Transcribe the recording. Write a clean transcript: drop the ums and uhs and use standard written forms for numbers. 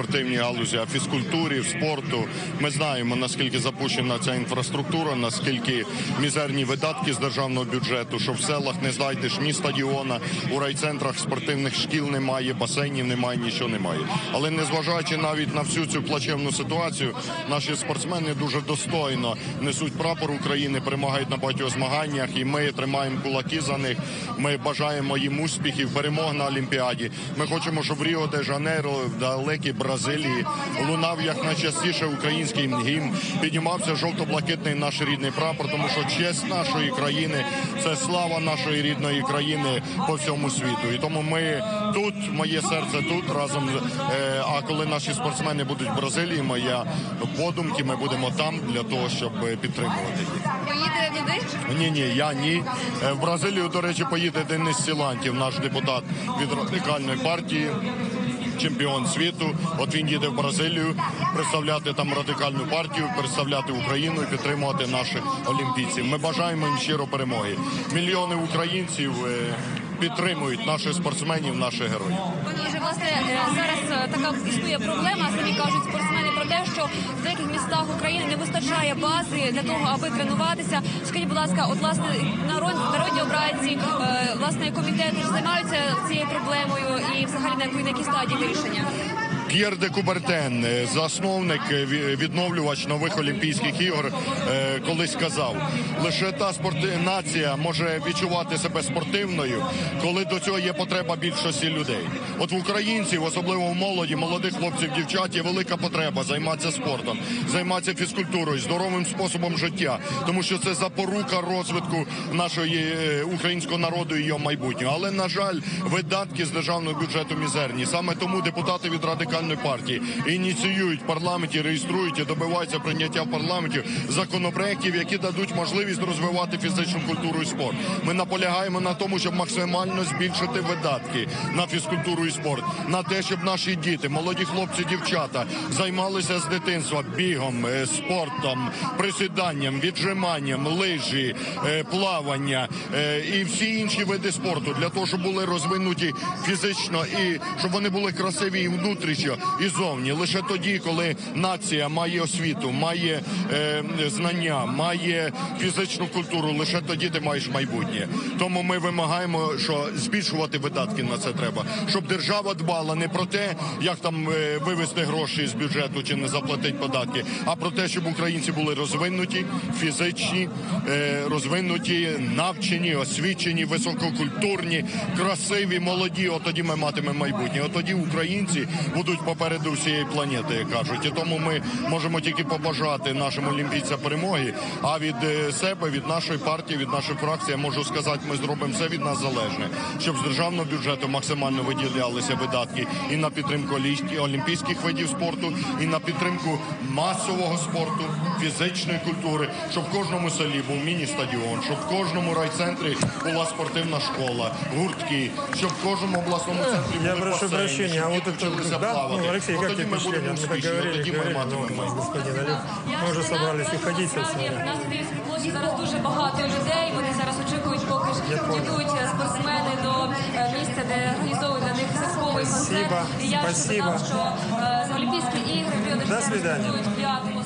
спортивній галузі, а фізкультурі, в спорту. Ми знаємо, наскільки запущена ця інфраструктура, наскільки мізерні видатки з державного бюджету, що в селах не знайдеш ні стадіона, у райцентрах спортивних шкіл немає, басейнів немає, нічого немає. Але незважаючи навіть на всю цю плачевну ситуацію, наші спортсмени дуже достойно несуть прапор України, перемагають на багатьох змаганнях, і ми тримаємо кулаки за них. Ми бажаємо їм успіхів, перемог на Олімпіаді. Ми хочемо, щоб в Ріо-де-Жанейро, в далекій Бразилії, лунав якнайчастіше український гімн, піднімався жовто-блакитний наш рідний прапор, тому що честь нашої країни – це слава нашої рідної країни по всьому світу. І тому ми тут, моє серце тут, разом, а коли наші спортсмени будуть в Бразилії, моя подумки, ми будемо там для того, щоб підтримувати їх. Поїде туди? Ні, я ні. В Бразилію, до речі, поїде Денис Сілантьєв, наш депутат від Радикальної партії, чемпіон світу. От він їде в Бразилію представляти там Радикальну партію, представляти Україну і підтримувати наших олімпійців. Ми бажаємо їм щиро перемоги. Мільйони українців підтримують наших спортсменів, наших героїв. Отже, власне, зараз така існує проблема, самі кажуть спортсмени, про те, що в деяких містах України не вистачає бази для того, аби тренуватися. Скажіть, будь ласка, от, власне, народні обранці, власне, комітети займаються цією проблемою і взагалі на якій стадії вирішення? П'єр де Кубертен, засновник, відновлювач нових Олімпійських ігор, колись казав, лише та нація може відчувати себе спортивною, коли до цього є потреба більшості людей. От в українців, особливо в молоді, молодих хлопців, дівчат, є велика потреба займатися спортом, займатися фізкультурою, здоровим способом життя, тому що це запорука розвитку нашої українського народу і його майбутнього. Але, на жаль, видатки з державного бюджету мізерні. Саме тому депутати від Радикальної партії ініціюють в парламенті, реєструють і добиваються прийняття в парламенті законопроєктів, які дадуть можливість розвивати фізичну культуру і спорт. Ми наполягаємо на тому, щоб максимально збільшити видатки на фізкультуру і спорт, на те, щоб наші діти, молоді хлопці, дівчата займалися з дитинства бігом, спортом, присіданням, віджиманням, лижі, плавання і всі інші види спорту, для того, щоб були розвинуті фізично і щоб вони були красиві і внутрішньо, і зовні. Лише тоді, коли нація має освіту, має знання, має фізичну культуру, лише тоді ти маєш майбутнє. Тому ми вимагаємо, що збільшувати видатки на це треба. Щоб держава дбала не про те, як там вивести гроші з бюджету чи не заплатити податки, а про те, щоб українці були розвинуті, фізичні, розвинуті, навчені, освічені, висококультурні, красиві, молоді. От тоді ми матимемо майбутнє. От тоді українці будуть попереду всієї планети, як кажуть. І тому ми можемо тільки побажати нашим олімпійцям перемоги, а від себе, від нашої партії, від нашої фракції, я можу сказати, ми зробимо все від нас залежне, щоб з державного бюджету максимально виділялися видатки і на підтримку олімпійських видів спорту, і на підтримку масового спорту, фізичної культури, щоб в кожному селі був міні-стадіон, щоб в кожному райцентрі була спортивна школа, гуртки, щоб в кожному обласному центрі були басейни, щоб діти вчилися плавати. Алексей, как тебе впечатление? Мы так говорили, господин Олег. Мы уже собрались уходить. На площі зараз дуже багато людей, вони зараз очікують, поки ж дійдуть спортсмени до місця, де організовують для них святковий концерт. І я вже сказав, що Олімпійські ігри в Ріо-де-Жанейро стартують 5